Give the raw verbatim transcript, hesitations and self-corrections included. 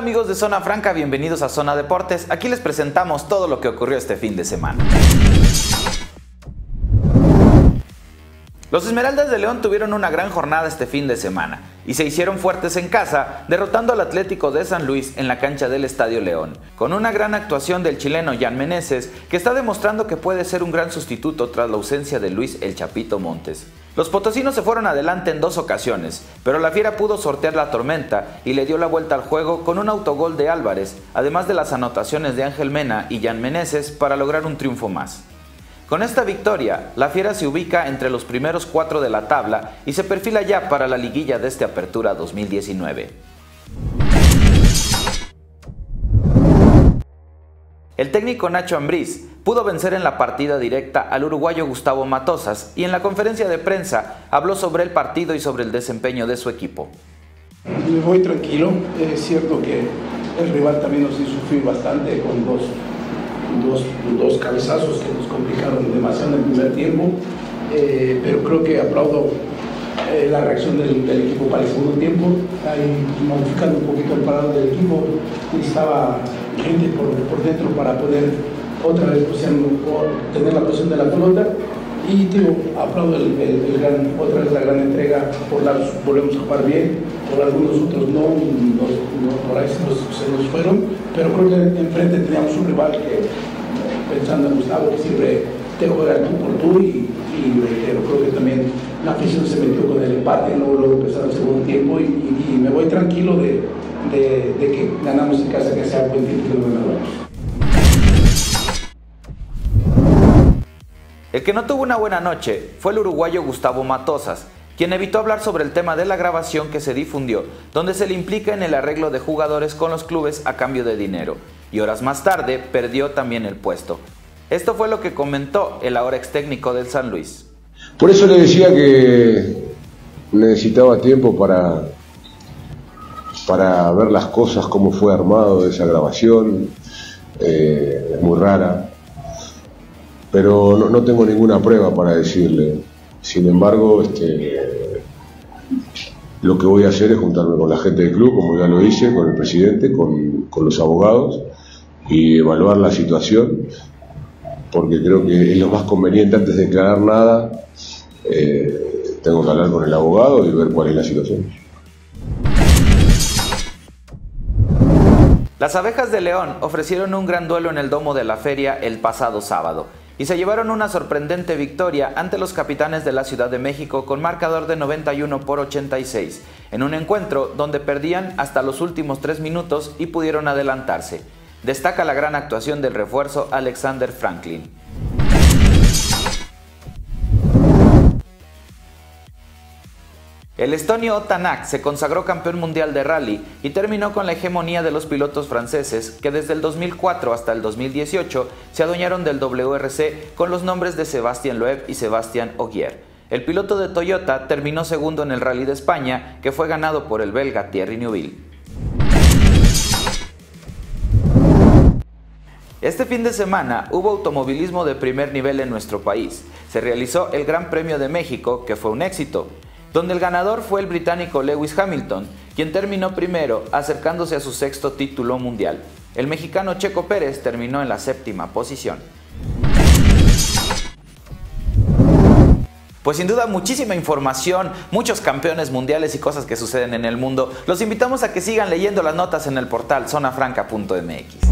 amigos de Zona Franca, bienvenidos a Zona Deportes. Aquí les presentamos todo lo que ocurrió este fin de semana. Los Esmeraldas de León tuvieron una gran jornada este fin de semana y se hicieron fuertes en casa, derrotando al Atlético de San Luis en la cancha del Estadio León, con una gran actuación del chileno Jan Meneses, que está demostrando que puede ser un gran sustituto tras la ausencia de Luis El Chapito Montes. Los potosinos se fueron adelante en dos ocasiones, pero la Fiera pudo sortear la tormenta y le dio la vuelta al juego con un autogol de Álvarez, además de las anotaciones de Ángel Mena y Jan Meneses para lograr un triunfo más. Con esta victoria, la Fiera se ubica entre los primeros cuatro de la tabla y se perfila ya para la liguilla de este Apertura dos mil diecinueve. El técnico Nacho Ambriz pudo vencer en la partida directa al uruguayo Gustavo Matosas y en la conferencia de prensa habló sobre el partido y sobre el desempeño de su equipo. Me voy tranquilo, es cierto que el rival también nos hizo sufrir bastante con dos Dos, dos cabezazos que nos complicaron demasiado en el primer tiempo, eh, pero creo que aplaudo eh, la reacción del, del equipo para el segundo tiempo, ahí modificando un poquito el parado del equipo. Necesitaba gente por, por dentro para poder otra vez pues, tener la posición de la pelota, y digo, aplaudo el, el, el gran, otra vez la gran entrega. Por lados volvemos a jugar bien, por algunos otros no, no, no por ahí se nos, se nos fueron, pero creo que enfrente teníamos un rival que, pensando en Gustavo, que siempre te juega tú por tú, y, y reitero, creo que también la afición se metió con el empate, luego, luego empezaron el segundo tiempo, y, y, y me voy tranquilo de, de, de que ganamos en casa, que sea buen título de ganadores. El que no tuvo una buena noche fue el uruguayo Gustavo Matosas, quien evitó hablar sobre el tema de la grabación que se difundió, donde se le implica en el arreglo de jugadores con los clubes a cambio de dinero, y horas más tarde perdió también el puesto. Esto fue lo que comentó el ahora ex técnico del San Luis. Por eso le decía que necesitaba tiempo para, para ver las cosas, cómo fue armado esa grabación, eh, es muy rara. Pero no, no tengo ninguna prueba para decirle. Sin embargo, este, lo que voy a hacer es juntarme con la gente del club, como ya lo hice, con el presidente, con, con los abogados, y evaluar la situación, porque creo que es lo más conveniente. Antes de declarar nada, eh, tengo que hablar con el abogado y ver cuál es la situación. Las Abejas de León ofrecieron un gran duelo en el domo de la feria el pasado sábado y se llevaron una sorprendente victoria ante los Capitanes de la Ciudad de México con marcador de noventa y uno por ochenta y seis, en un encuentro donde perdían hasta los últimos tres minutos y pudieron adelantarse. Destaca la gran actuación del refuerzo Alexander Franklin. El estonio Tanak se consagró campeón mundial de rally y terminó con la hegemonía de los pilotos franceses que desde el dos mil cuatro hasta el dos mil dieciocho se adueñaron del W R C con los nombres de Sébastien Loeb y Sébastien Ogier. El piloto de Toyota terminó segundo en el Rally de España, que fue ganado por el belga Thierry Neuville. Este fin de semana hubo automovilismo de primer nivel en nuestro país. Se realizó el Gran Premio de México, que fue un éxito, donde el ganador fue el británico Lewis Hamilton, quien terminó primero, acercándose a su sexto título mundial. El mexicano Checo Pérez terminó en la séptima posición. Pues sin duda muchísima información, muchos campeones mundiales y cosas que suceden en el mundo. Los invitamos a que sigan leyendo las notas en el portal zona franca punto m x.